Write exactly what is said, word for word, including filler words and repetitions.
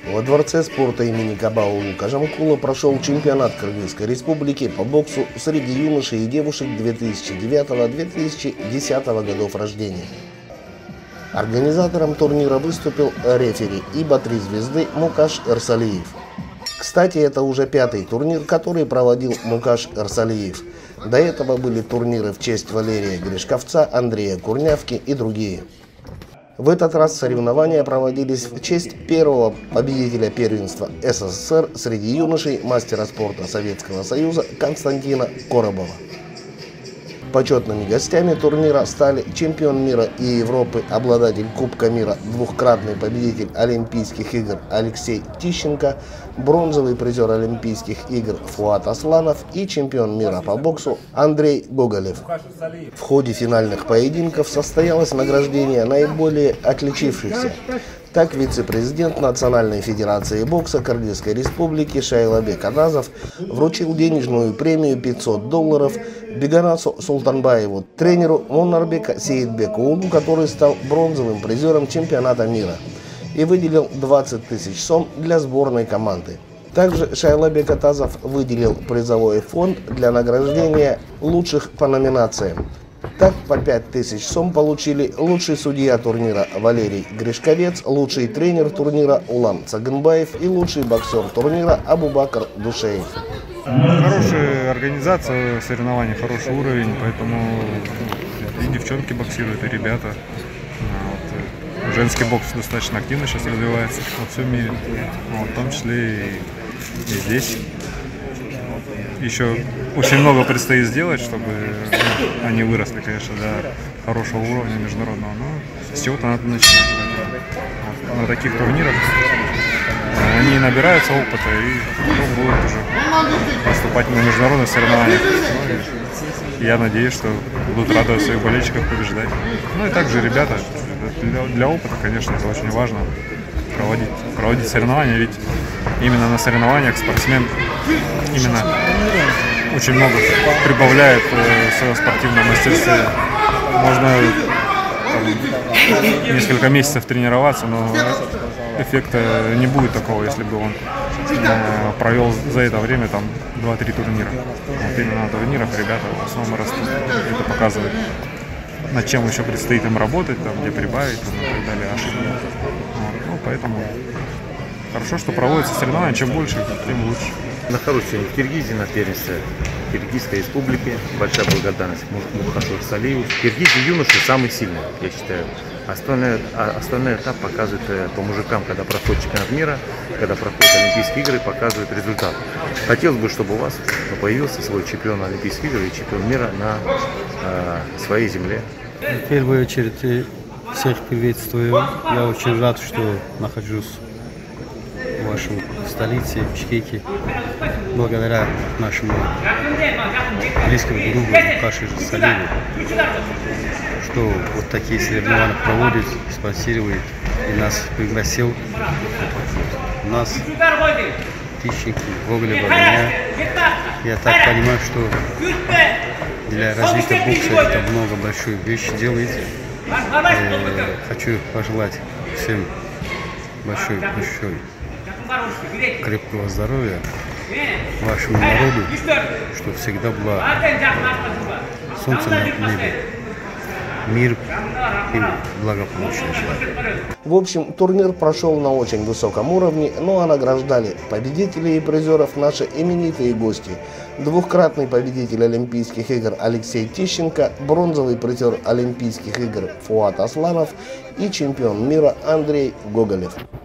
Во Дворце спорта имени Кабаула Кажамкула прошел чемпионат Кыргызской республики по боксу среди юношей и девушек две тысячи девятого — две тысячи десятого годов рождения. Организатором турнира выступил рефери ИБА три звезды Мукаш Эрсалиев. Кстати, это уже пятый турнир, который проводил Мукаш Эрсалиев. До этого были турниры в честь Валерия Гришковца, Андрея Курнявки и другие. В этот раз соревнования проводились в честь первого победителя первенства СССР среди юношей, мастера спорта Советского Союза Константина Коробова. Почетными гостями турнира стали чемпион мира и Европы, обладатель Кубка мира, двукратный победитель Олимпийских игр Алексей Тищенко, бронзовый призер Олимпийских игр Фуат Асланов и чемпион мира по боксу Андрей Гоголев. В ходе финальных поединков состоялось награждение наиболее отличившихся. Так, вице-президент Национальной федерации бокса Кыргызской республики Шайлабек Атазов вручил денежную премию пятьсот долларов Беганасу Султанбаеву, тренеру Монарбека Сейитбекову, который стал бронзовым призером чемпионата мира, и выделил двадцать тысяч сом для сборной команды. Также Шайлабек Атазов выделил призовой фонд для награждения лучших по номинациям. Так, по пять тысяч сом получили лучший судья турнира Валерий Гришковец, лучший тренер турнира Улам Цагынбаев и лучший боксер турнира Абубакар Душеев. Хорошая организация соревнований, хороший уровень, поэтому и девчонки боксируют, и ребята. Вот. Женский бокс достаточно активно сейчас развивается во всем мире, вот, в том числе и, и здесь. Еще очень много предстоит сделать, чтобы ну, они выросли, конечно, до хорошего уровня международного, но с чего-то надо начинать. Вот, на таких турнирах они набираются опыта и потом будут уже поступать на международных соревнованиях. Ну, я надеюсь, что будут радовать своих болельщиков, побеждать. Ну и также ребята, для, для опыта, конечно, это очень важно проводить, проводить соревнования, ведь именно на соревнованиях спортсмен именно очень много прибавляет э, в своем спортивном мастерстве. Можно там, несколько месяцев тренироваться, но эффекта не будет такого, если бы он э, провел за это время там два-три турнира. Вот именно на турнирах ребята в основном растут. Это показывает, над чем еще предстоит им работать, там, где прибавить там, и так далее. Вот, ну, поэтому хорошо, что проводятся соревнования, чем больше, тем лучше. Нахожусь сегодня в Киргизии на первенстве Киргизской республики. Большая благодарность Мукашу Эрсалиеву. Киргизия юноши самый сильный, я считаю. Остальной, остальной этап показывает по мужикам, когда проходит чемпионат мира, когда проходят Олимпийские игры, показывает результат. Хотелось бы, чтобы у вас появился свой чемпион Олимпийских игр и чемпион мира на э, своей земле. В первую очередь всех приветствую. Я очень рад, что нахожусь в вашей столице, в Бишкеке, благодаря нашему близкому другу Мукашу Эрсалиеву, что вот такие соревнования проводит, спонсирует и нас пригласил. У нас Тищенко, Гоголева, меня. Я так понимаю, что для развития бокса это много большой вещи делает. И хочу пожелать всем большой, большой крепкого здоровья вашему народу, чтобы всегда было солнце на небе, мир и благополучие. В общем, турнир прошел на очень высоком уровне, ну а награждали победителей и призеров наши именитые гости. Двукратный победитель Олимпийских игр Алексей Тищенко, бронзовый призер Олимпийских игр Фуат Асланов и чемпион мира Андрей Гоголев.